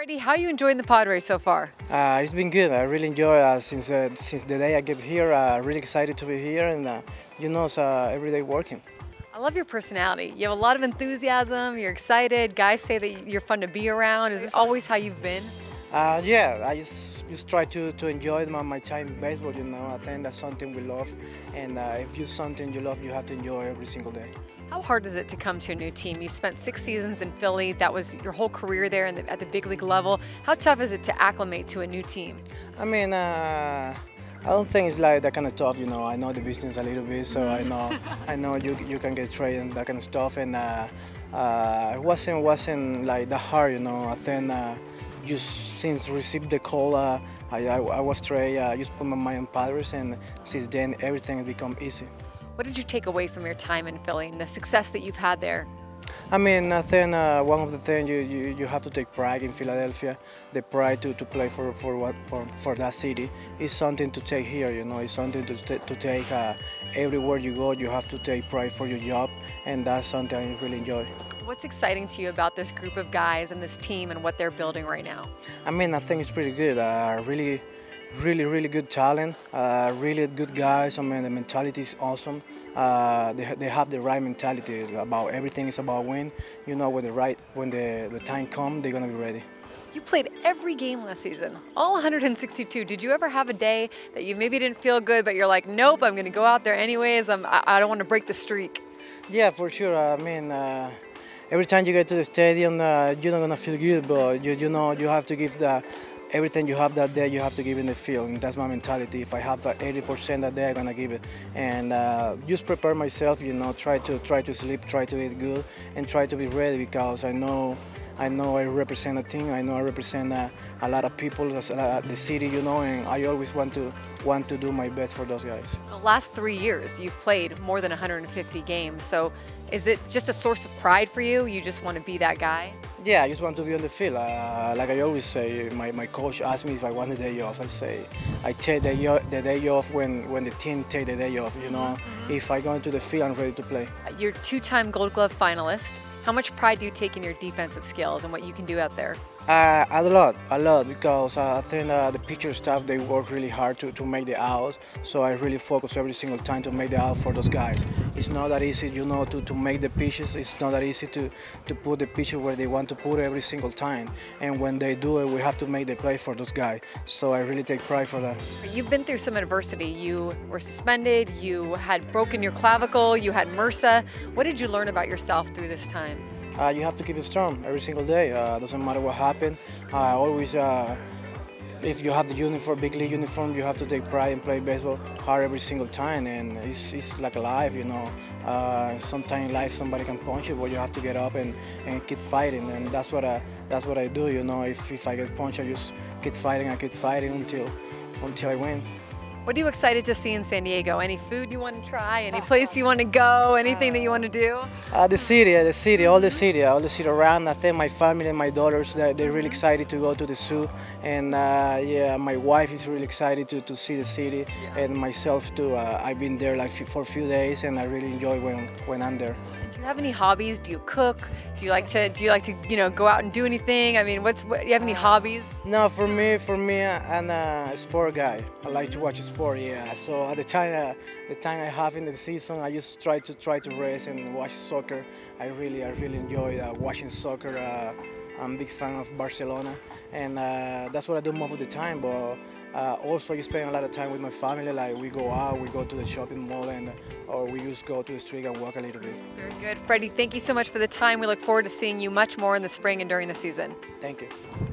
Freddie, how are you enjoying the Padres so far? It's been good. I really enjoy since the day I get here. Really excited to be here, and it's every day working. I love your personality. You have a lot of enthusiasm. You're excited. Guys say that you're fun to be around. Is it always how you've been? Yeah, I just try to enjoy my time in baseball. I think that's something we love, and if you something you love, you have to enjoy every single day. How hard is it to come to a new team? You spent 6 seasons in Philly. That was your whole career there at the big league level. How tough is it to acclimate to a new team? I mean, I don't think it's like that kind of tough. I know the business a little bit, so I know you can get traded and that kind of stuff, and it wasn't like that hard. I think just since received the call, I was traded. I just put my mind on Padres, and since then everything has become easy. What did you take away from your time in Philly and the success that you've had there? I mean, I think one of the things you have to take pride in Philadelphia. The pride to play for that city is something to take here. It's something to take everywhere you go. You have to take pride for your job, and that's something I really enjoy. What's exciting to you about this group of guys and this team and what they're building right now? I mean, I think it's pretty good. Really good talent, really good guys. I mean, the mentality is awesome. They have the right mentality about everything is about win. When the time comes, they're gonna be ready. You played every game last season, all 162. Did you ever have a day that you maybe didn't feel good, but you're like, nope, I'm gonna go out there anyways. I don't want to break the streak. Yeah, for sure. I mean, every time you get to the stadium, you're not gonna feel good, but you have to give everything you have that day, you have to give in the field, and that's my mentality. If I have 80% that day, I'm gonna give it, and just prepare myself. Try to sleep, try to eat good, and try to be ready, because I know I represent a team. I know I represent a lot of people, the city, and I always want to do my best for those guys. The last 3 years, you've played more than 150 games. So, is it just a source of pride for you? You just want to be that guy? Yeah, I just want to be on the field. Like I always say, my coach asked me if I want the day off. I say I take the day off when the team take the day off. If I go into the field, I'm ready to play. You're 2-time Gold Glove finalist. How much pride do you take in your defensive skills and what you can do out there? A lot, because I think the pitcher staff, they work really hard to make the outs, so I really focus every single time to make the out for those guys. It's not that easy, to make the pitches. It's not that easy to put the pitcher where they want to put it every single time, and when they do it, we have to make the play for those guys, so I really take pride for that. You've been through some adversity. You were suspended, you had broken your clavicle, you had MRSA. What did you learn about yourself through this time? You have to keep it strong every single day. Doesn't matter what happened. Always, if you have the big league uniform, you have to take pride and play baseball hard every single time. And it's like a life, Sometimes in life somebody can punch you, but you have to get up and keep fighting. And that's what I do. If I get punched, I just keep fighting. I keep fighting until I win. What are you excited to see in San Diego? Any food you want to try? Any place you want to go? Anything that you want to do? The city, all the city around. I think my family and my daughters, they're really excited to go to the zoo, and yeah, my wife is really excited to see the city, and myself too. I've been there for a few days, and I really enjoy when I'm there. Do you have any hobbies? Do you cook? Do you like to go out and do anything? I mean, do you have any hobbies? No, for me, I'm a sport guy. I like to watch sport. Yeah. So at the time I have in the season, I just try to rest and watch soccer. I really enjoy watching soccer. I'm a big fan of Barcelona, and that's what I do most of the time. But also, I spend a lot of time with my family. Like we go out, we go to the shopping mall, or we just go to the street and walk a little bit. Very good, Freddie. Thank you so much for the time. We look forward to seeing you much more in the spring and during the season. Thank you.